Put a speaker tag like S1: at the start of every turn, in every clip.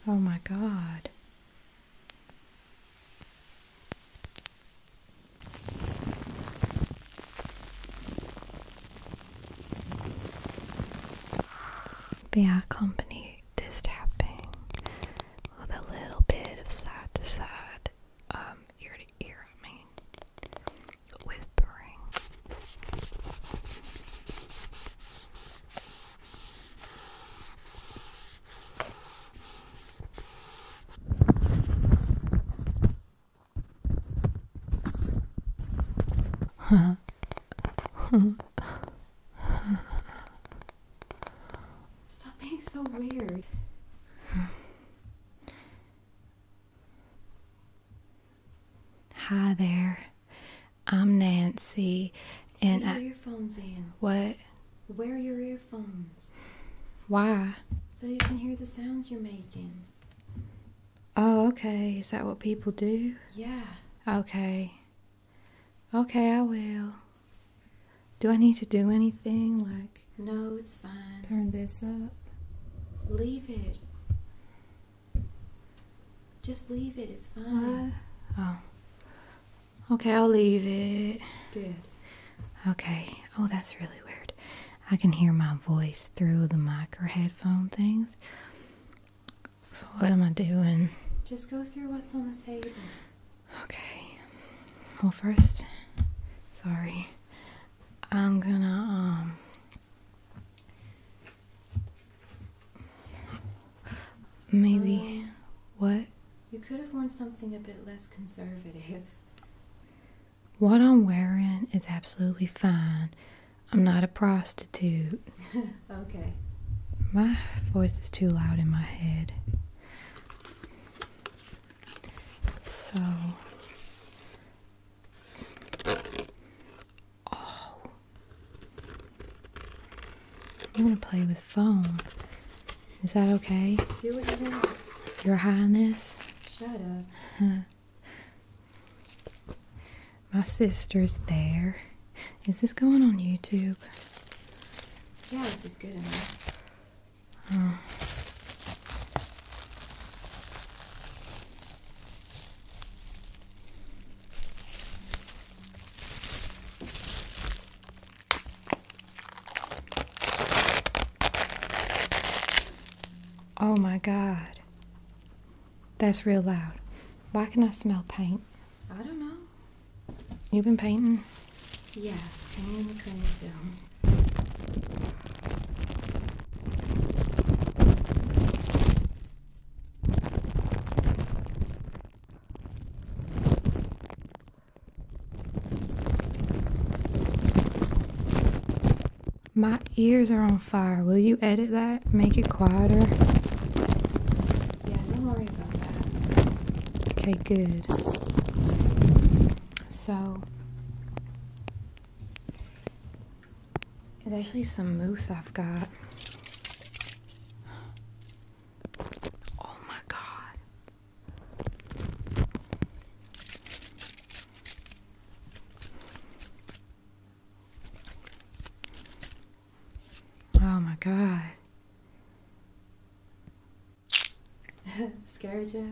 S1: Oh my God. But yeah, accompany this tapping with a little bit of side to side, ear to ear, I mean, whispering.
S2: Stop being so weird.
S1: Hi there, I'm Nancy, and
S2: Put your earphones in.
S1: what?
S2: Wear your earphones
S1: Why?
S2: so you can hear the sounds you're making.
S1: Oh, okay. Is that what people do?
S2: Yeah.
S1: Okay. Okay, I will. Do I need to do anything? Like,
S2: No, it's fine.
S1: turn this up?
S2: Leave it. Just leave it. It's fine.
S1: Oh. Okay, I'll leave it.
S2: Good.
S1: Okay. Oh, that's really weird. I can hear my voice through the micro headphone things. So what am I doing?
S2: Just go through what's on the table.
S1: Okay. Well, first, sorry. I'm gonna, maybe, what?
S2: You could have worn something a bit less conservative.
S1: What I'm wearing is absolutely fine. I'm not a prostitute.
S2: Okay.
S1: My voice is too loud in my head. So, oh, I'm gonna play with foam. Is that okay?
S2: Do what you want.
S1: Your Highness?
S2: Shut up.
S1: My sister's there. Is this going on YouTube?
S2: Yeah, if it's good enough.
S1: Oh. Oh my God. That's real loud. Why can I smell paint?
S2: I don't know.
S1: You've been painting?
S2: Yeah, painting the cleaning film.
S1: My ears are on fire. Will you edit that? Make it quieter?
S2: Yeah, don't worry about that.
S1: Okay, good. So, there's actually some mousse I've got. Oh my God. Oh my God.
S2: Scared ya?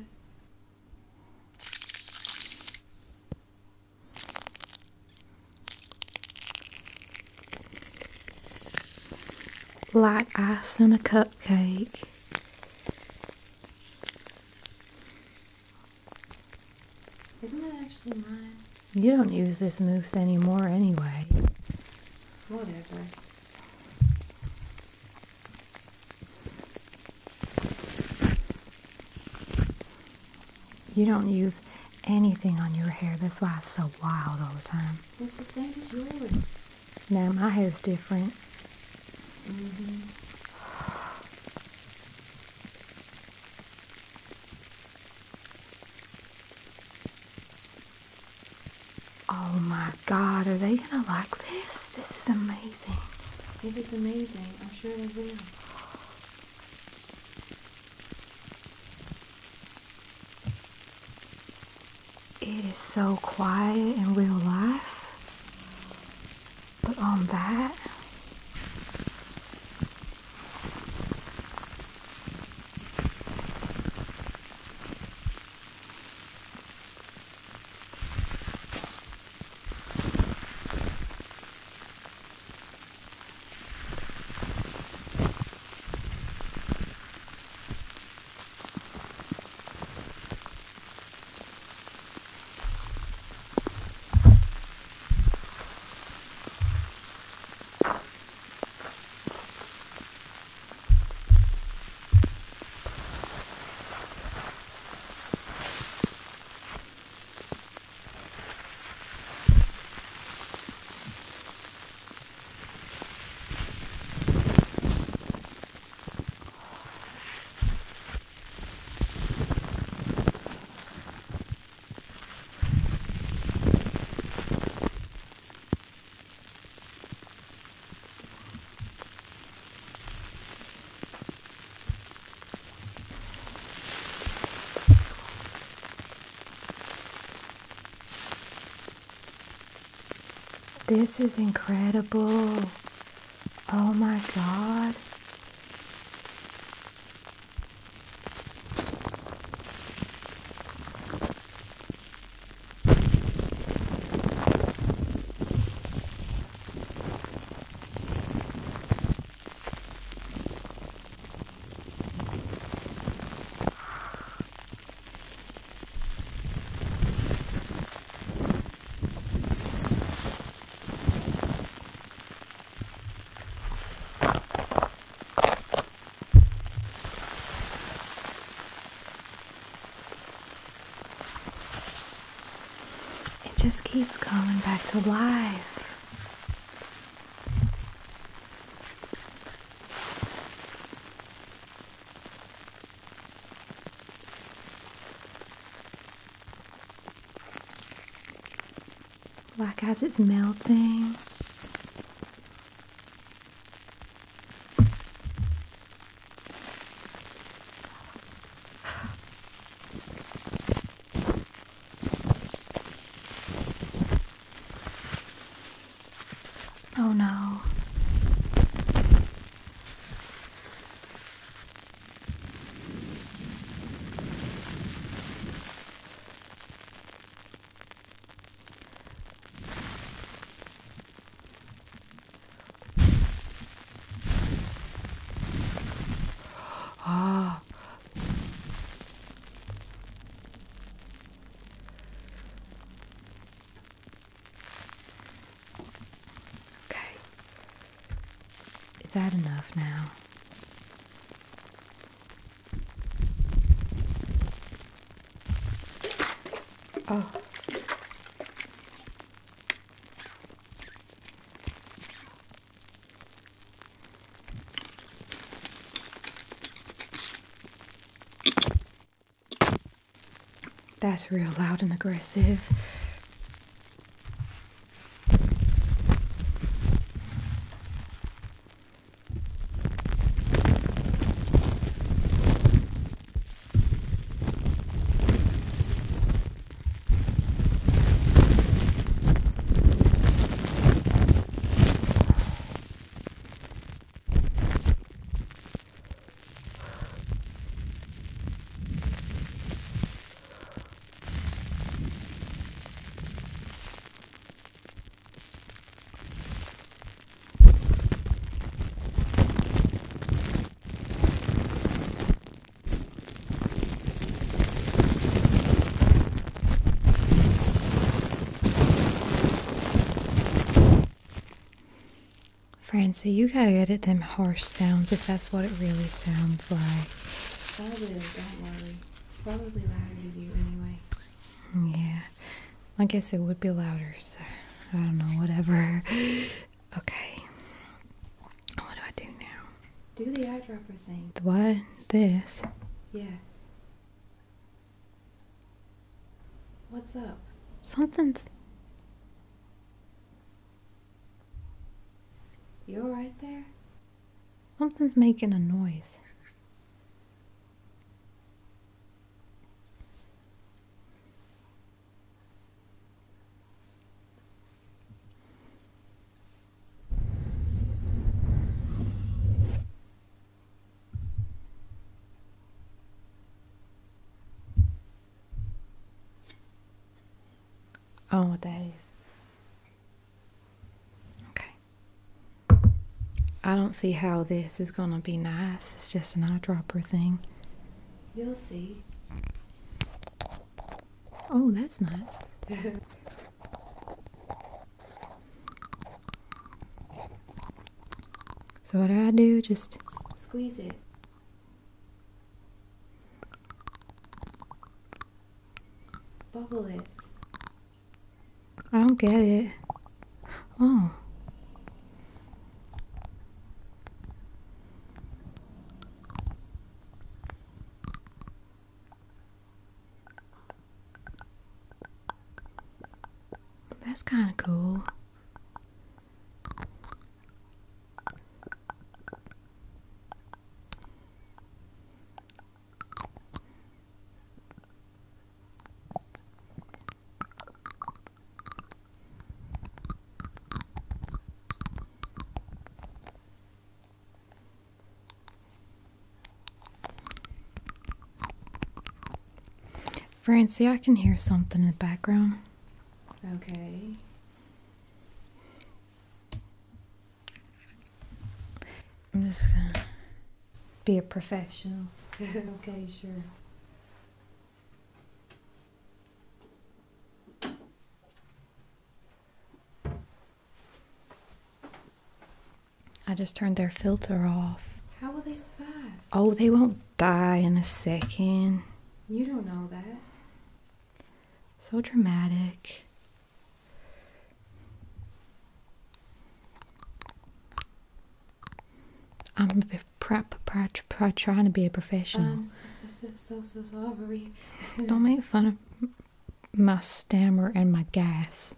S1: Like ice on a cupcake.
S2: Isn't that actually mine?
S1: You don't use this mousse anymore anyway.
S2: Whatever.
S1: You don't use anything on your hair. That's why it's so wild all the time.
S2: It's the same as yours.
S1: Now my hair's different.
S2: Mm-hmm.
S1: Oh my God, are they gonna like this? This is amazing.
S2: If it's amazing, I'm sure they will.
S1: It is so quiet in real life. But on that, This is incredible. Oh my God. It just keeps coming back to life. Like as it's melting. Oh no. Ah. Okay. Is that enough now? Oh. That's real loud and aggressive. Francie, you gotta edit them harsh sounds if that's what it really sounds like.
S2: I will, don't worry. It's probably louder to you anyway.
S1: Yeah, I guess it would be louder, so I don't know, whatever. Okay. What do I do now?
S2: Do the eyedropper thing.
S1: What? This?
S2: Yeah. What's up?
S1: Something's...
S2: You alright there?
S1: Something's making a noise. I don't know what that is. Okay. I don't see how this is gonna be nice. It's just an eyedropper thing.
S2: You'll see.
S1: Oh, that's nice. So what do I do? Just...
S2: Squeeze it. Bubble it.
S1: I don't get it. Oh. That's kind of cool. Francie, I can hear something in the background.
S2: Okay.
S1: I'm just gonna be a professional.
S2: Okay, sure.
S1: I just turned their filter off.
S2: How will they survive?
S1: Oh, they won't die in a second.
S2: You don't know that.
S1: So dramatic. I'm trying to be a professional.
S2: I'm so sorry.
S1: Don't make fun of my stammer and my gas.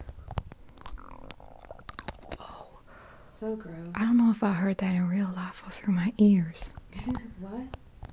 S1: Oh,
S2: So gross.
S1: I don't know if I heard that in real life or through my ears.
S2: What?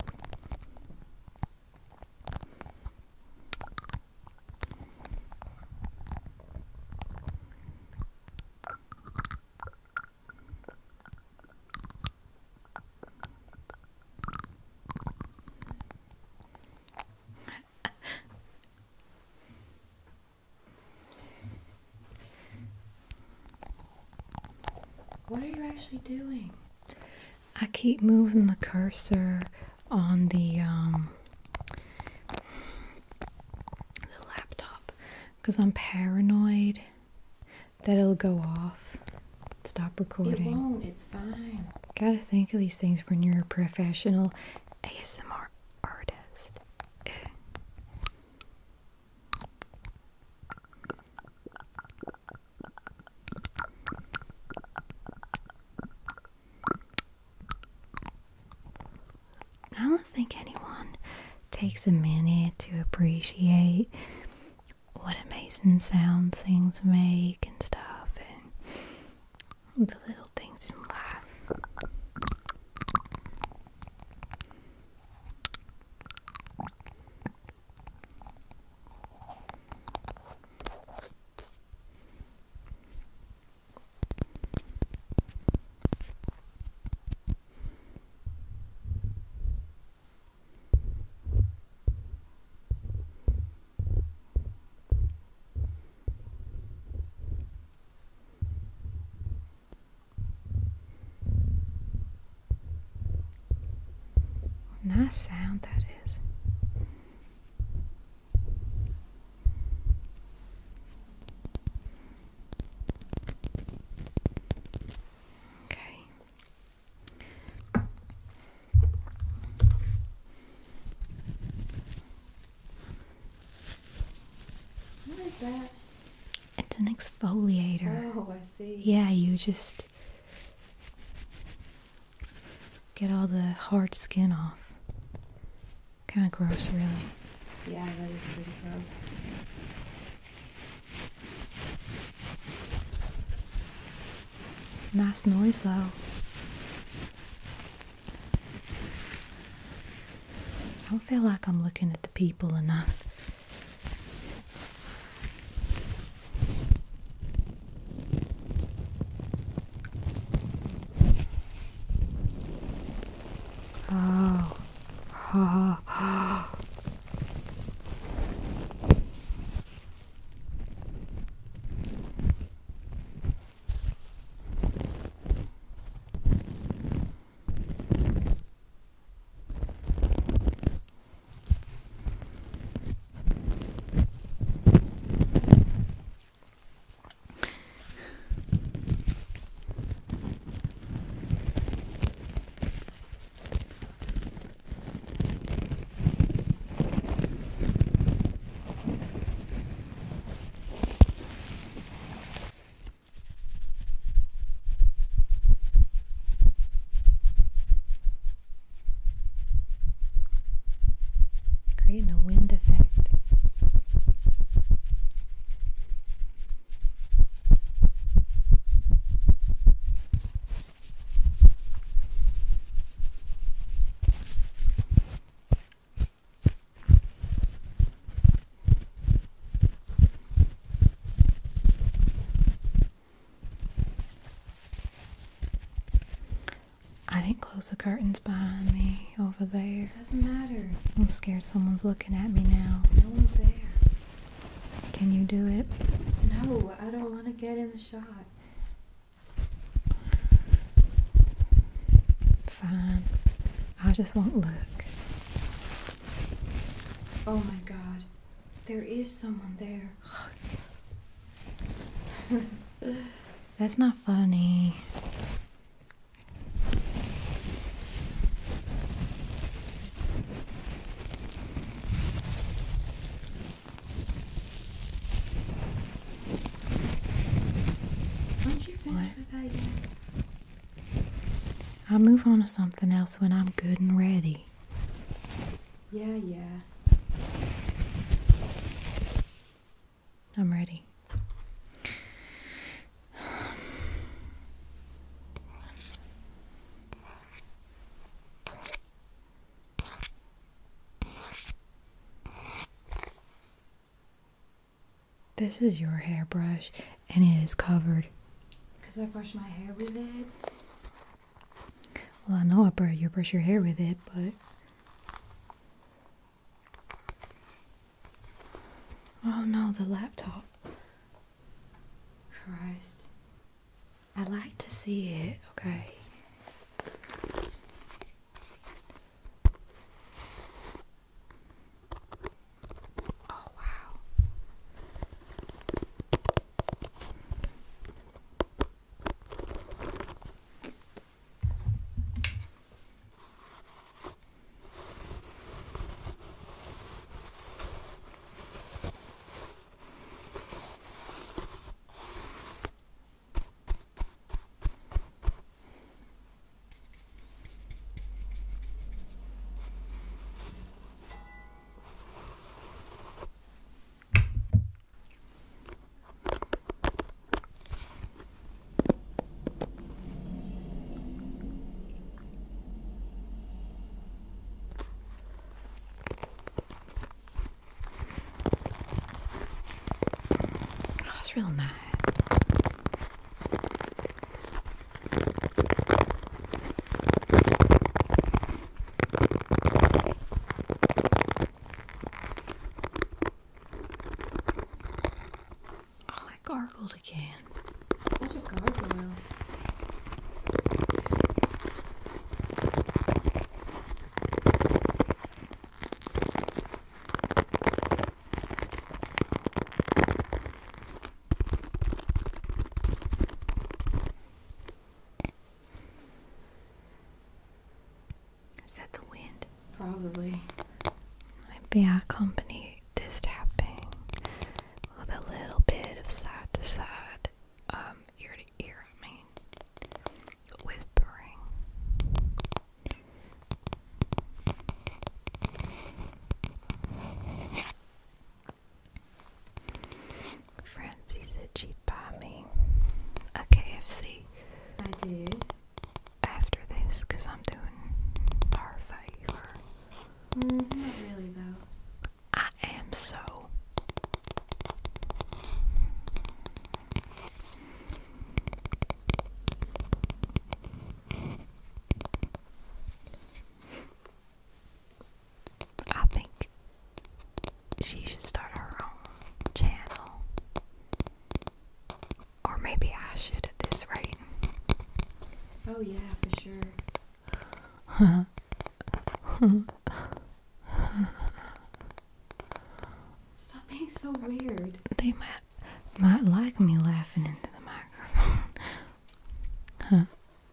S2: What are you actually doing?
S1: I keep moving the cursor on the laptop because I'm paranoid that it'll go off, stop recording.
S2: It won't. It's fine.
S1: Gotta think of these things when you're a professional ASMR artist. I don't think anyone takes a minute to appreciate what amazing sounds things make and stuff, and the little things in life. Nice sound that is. Okay.
S2: What is that?
S1: It's an exfoliator.
S2: Oh, I see.
S1: Yeah, you just get all the hard skin off. Kind of gross, really.
S2: Yeah, that is pretty gross.
S1: Nice noise, though. I don't feel like I'm looking at the people enough. Oh. Oh. Creating a wind effect. I didn't close the curtains behind me over there.
S2: Doesn't matter.
S1: I'm scared someone's looking at me now.
S2: No one's there.
S1: Can you do it?
S2: No, I don't want to get in the shot.
S1: Fine. I just won't look.
S2: Oh my god. There is someone there.
S1: That's not funny.
S2: Aren't you finished
S1: What?
S2: with that yet?
S1: I'll move on to something else when I'm good and ready.
S2: Yeah.
S1: I'm ready. This is your hairbrush, and it is covered.
S2: Because I brush my hair with it.
S1: Well, I know you brush your hair with it, but... Oh no, the laptop.
S2: Christ.
S1: I like to see it, okay? Oh, wow. Oh, it's real nice. Oh, I gargled again.
S2: Such a gargoyle.
S1: Is that the wind?
S2: Probably.
S1: Maybe I accompany this tapping with a little bit of side to side, ear to ear, I mean, whispering. Francie said she'd buy me a KFC
S2: I did.
S1: after this because I'm doing her a favor.
S2: Not really, though.
S1: I am so. I think she should start her own channel. Or maybe I should at this rate.
S2: Oh, yeah, for sure. Stop being so weird.
S1: They might like me laughing into the microphone. Huh.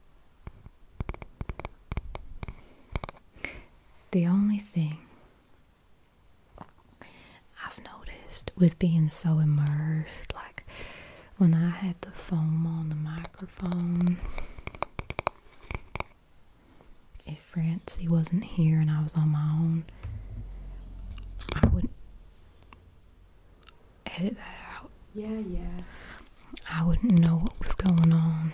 S1: The only thing I've noticed with being so immersed, like when I had the foam on the microphone, if Francie wasn't here and I was on my own, I would edit that out.
S2: Yeah.
S1: I wouldn't know what was going on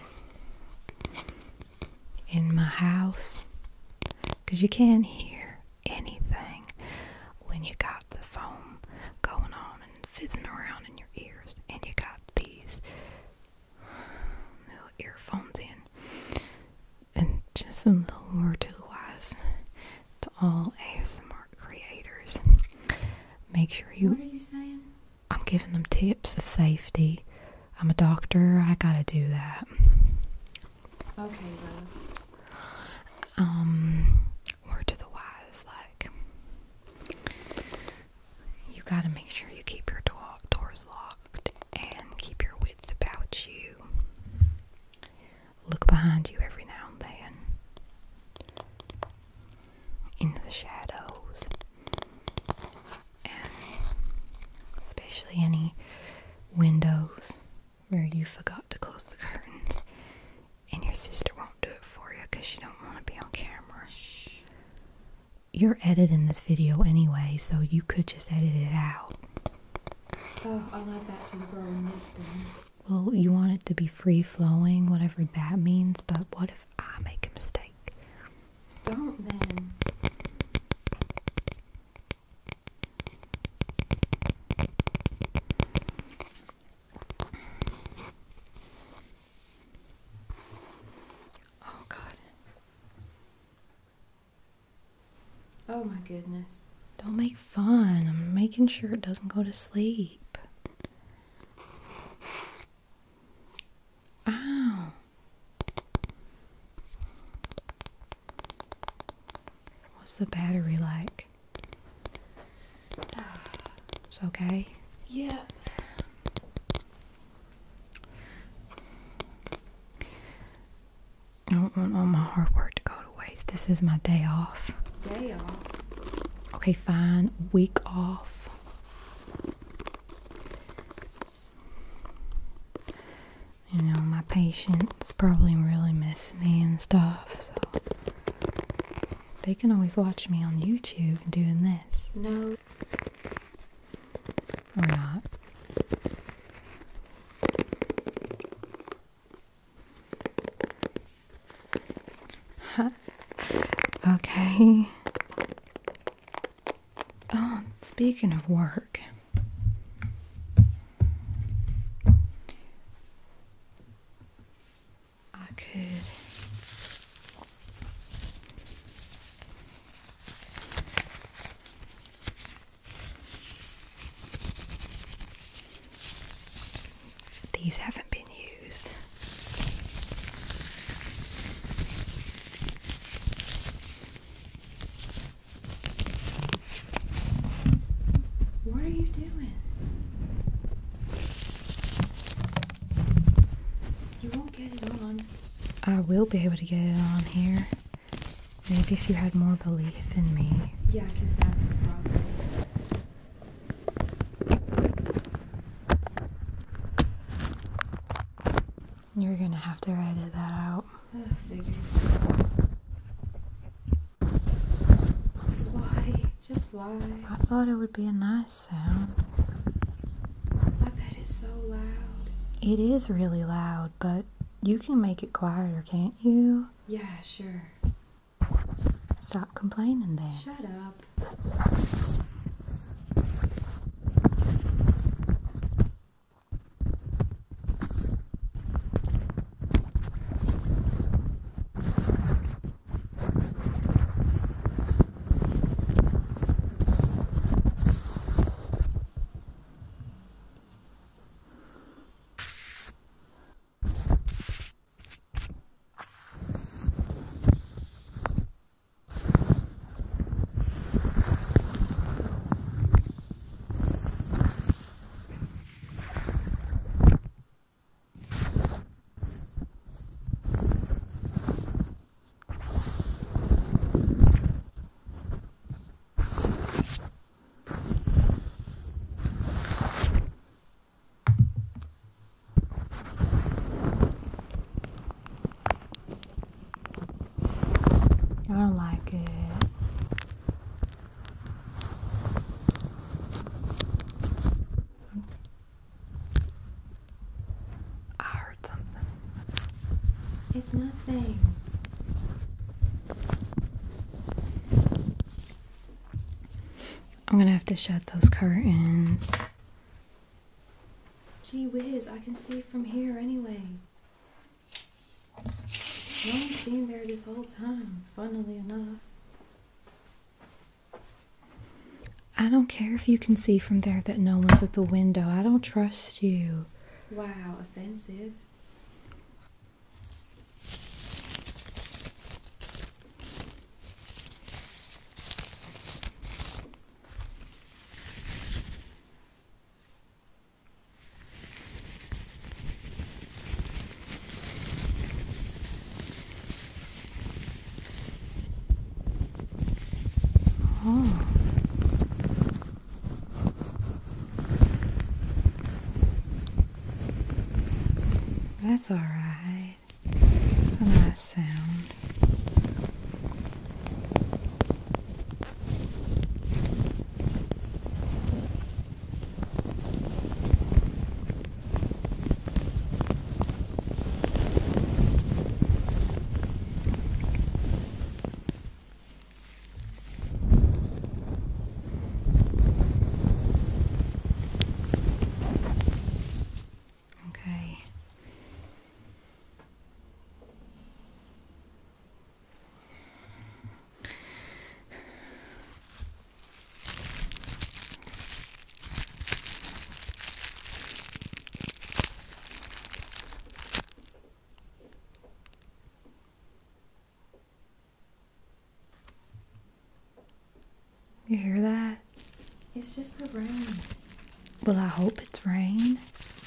S1: in my house, because you can't hear anything when you got the foam going on and fizzing around in your ears, and you got these little earphones in, and just a little more to all ASMR creators. Make sure you.
S2: What are you saying?
S1: I'm giving them tips of safety. I'm a doctor. I gotta do that.
S2: Okay, love.
S1: Word to the wise, like, you gotta make sure you keep your doors locked and keep your wits about you. Look behind you every now and then, into the shadows, and especially any windows where you forgot to close the curtains and your sister won't do it for you because she don't want to be on camera. Shh. You're editing this video anyway, so you could just edit it out.
S2: Oh, I'll add that to the growing list then.
S1: Well, you want it to be free-flowing, whatever that means, but what if I make a mistake?
S2: Don't then.
S1: Oh, God.
S2: Oh my goodness.
S1: Don't make fun. I'm making sure it doesn't go to sleep. Ow. What's the battery like? It's okay?
S2: Yeah.
S1: I don't want all my hard work to go to waste. This is my day off.
S2: Day off.
S1: Okay, fine. Week off. You know, my patients probably really miss me and stuff, so they can always watch me on YouTube doing this.
S2: No.
S1: Or not. Okay. Oh, speaking of work. I could these haven't been used.
S2: What are you doing? You won't get it on.
S1: I will be able to get it on here. Maybe if you had more belief in me.
S2: Yeah, because that's the problem.
S1: You're gonna have to edit that out.
S2: Figures. Why? Just why?
S1: I thought it would be a nice sound.
S2: I bet it's so loud.
S1: It is really loud, but you can make it quieter, can't you?
S2: Yeah, sure.
S1: Stop complaining then.
S2: Shut up.
S1: I don't like it. I heard something.
S2: It's nothing.
S1: I'm gonna have to shut those curtains.
S2: Gee whiz, I can see from here anyway. No one's been there this whole time, funnily enough.
S1: I don't care if you can see from there that no one's at the window. I don't trust you.
S2: Wow, offensive.
S1: Oh. That's alright. A nice sound. Okay. You hear that?
S2: It's just the rain.
S1: Well, I hope it's rain.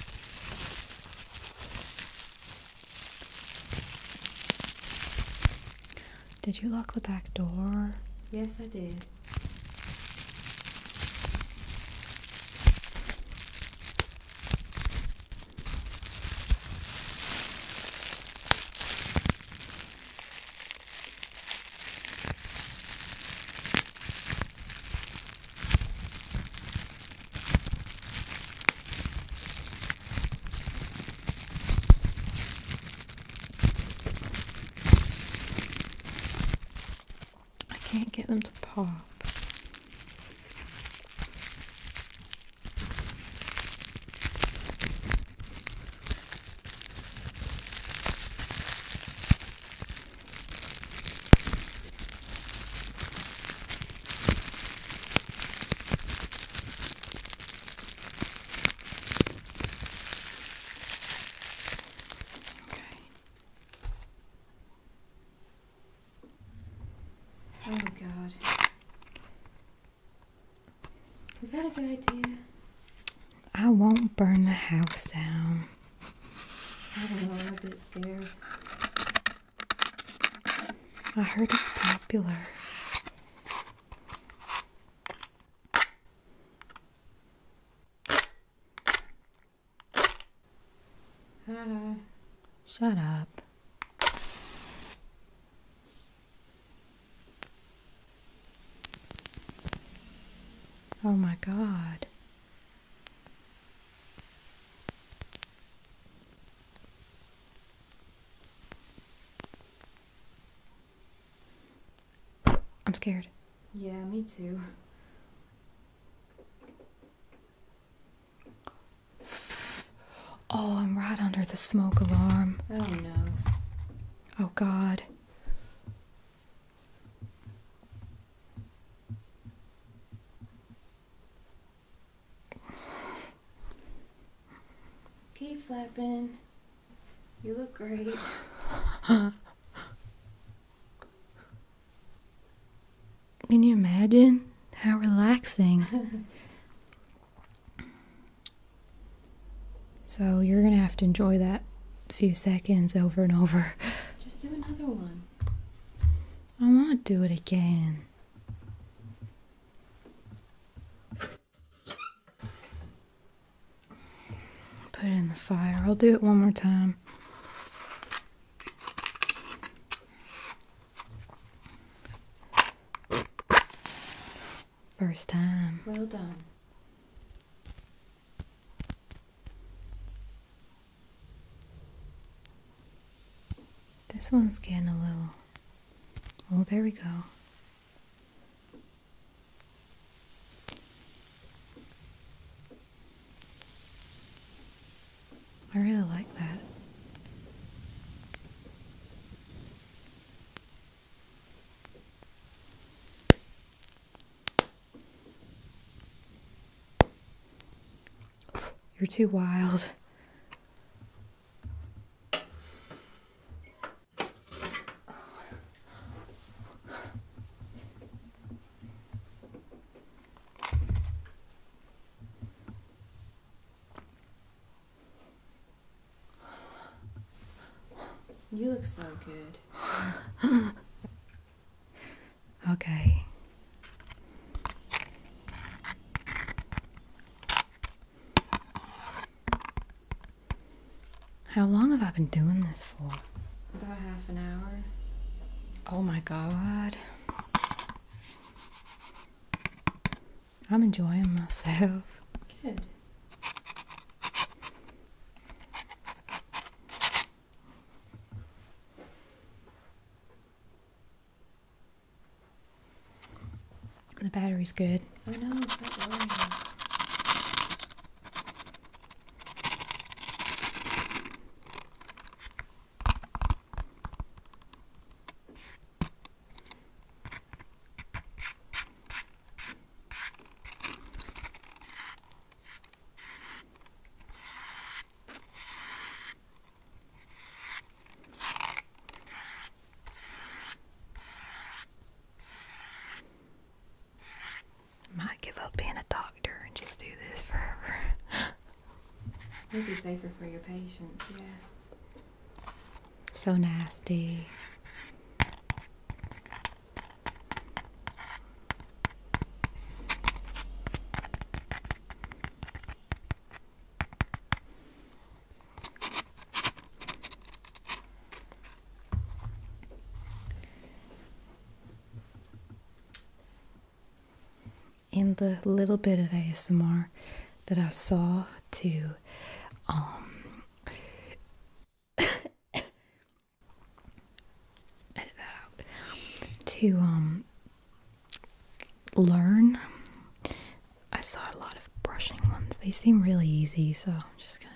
S1: Did you lock the back door?
S2: Yes, I did.
S1: I can't get them to pop. Okay.
S2: Oh God. Is that a good idea?
S1: I won't burn the house down.
S2: I don't know, I'm a bit scared.
S1: I heard it's popular.
S2: Hi.
S1: Shut up. Oh my God. I'm scared.
S2: Yeah, me too.
S1: Oh, I'm right under the smoke alarm.
S2: Oh no.
S1: Oh God.
S2: Keep flapping. You look great.
S1: Can you imagine? How relaxing. So you're gonna have to enjoy that few seconds over and over.
S2: Just do another one.
S1: I want to do it again. Put it in the fire. I'll do it one more time. First time.
S2: Well done.
S1: This one's getting a little... Oh, there we go. I really like that. You're too wild.
S2: You look so good.
S1: Okay. How long have I been doing this for?
S2: About half an hour.
S1: Oh my god. I'm enjoying myself.
S2: Good.
S1: The battery's good.
S2: I know, stop worrying.
S1: Might give up being a doctor and just do this forever.
S2: It'd be safer for your patients, yeah.
S1: So nasty. In the little bit of ASMR that I saw to edit that out, to learn, I saw a lot of brushing ones. They seem really easy, so I'm just gonna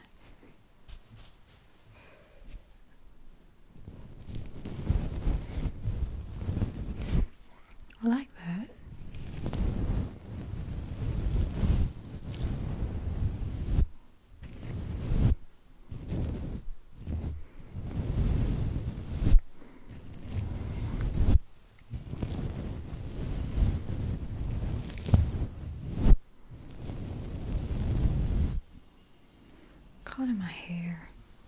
S1: I like that. Caught in my hair.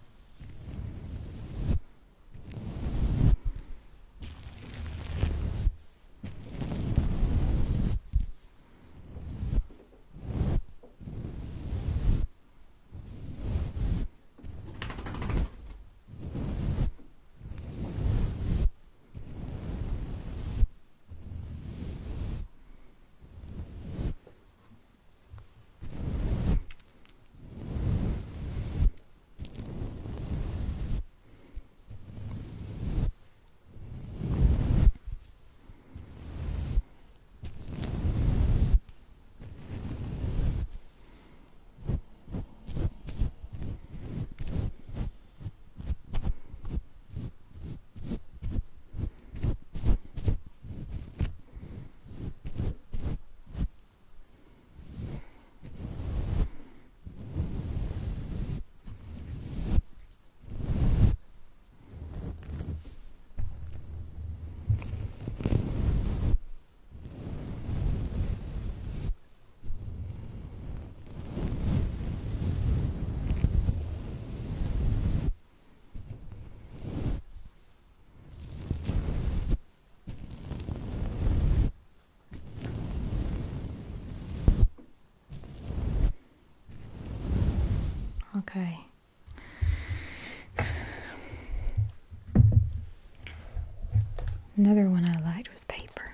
S1: Okay. Another one I liked was paper.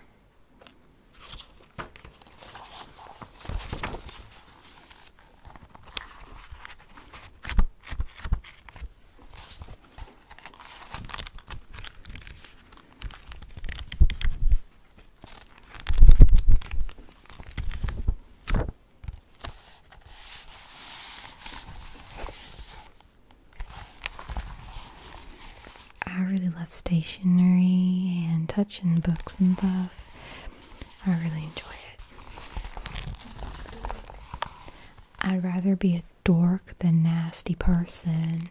S1: I really love stationery and touching books and stuff. I really enjoy it. I'd rather be a dork than nasty person.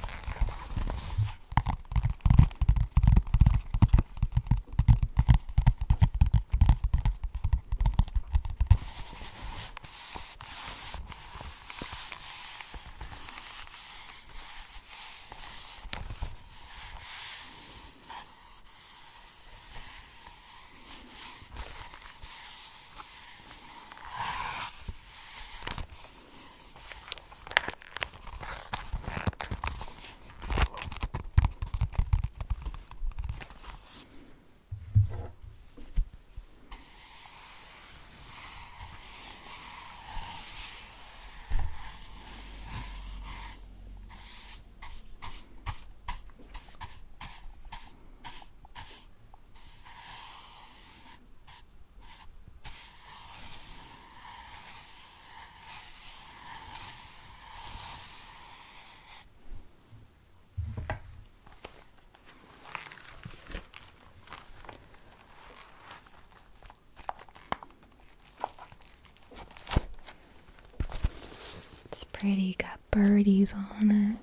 S1: It's pretty, got birdies on it.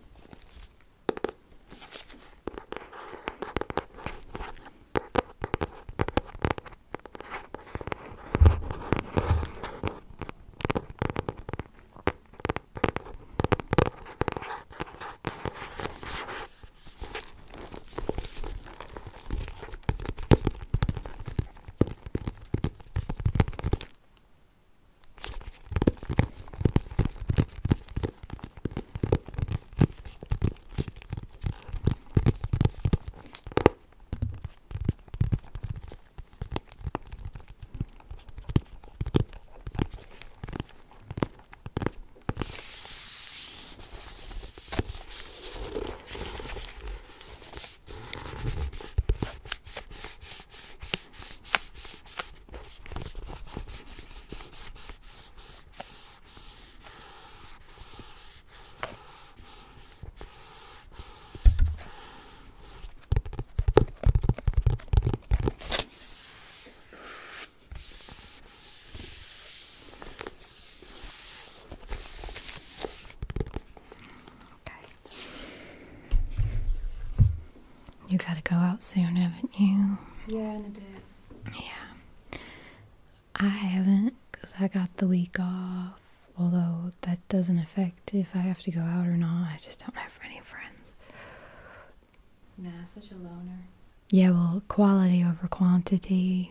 S1: You gotta go out soon, haven't you?
S2: Yeah, in a bit.
S1: Yeah. I haven't, because I got the week off. Although that doesn't affect if I have to go out or not. I just don't have any friends.
S2: Nah, such a loner.
S1: Yeah, well, quality over quantity.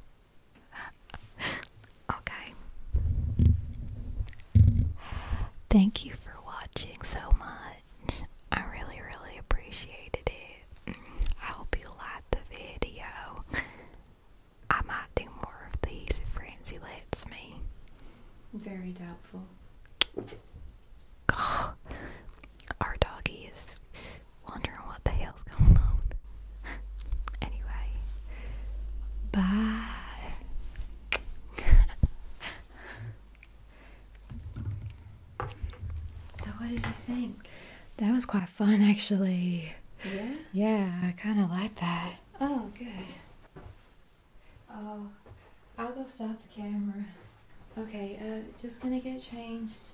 S1: Okay. Thank you for watching so much. I really, really appreciated it. I hope you liked the video. I might do more of these if Francie lets me.
S2: Very doubtful.
S1: Our doggy is wondering what the hell's going on. Anyway, bye.
S2: So what did you think?
S1: That was quite fun, actually.
S2: Yeah?
S1: Yeah, I kind of like that.
S2: Oh, good. Oh, I'll go stop the camera. Okay, just gonna get changed.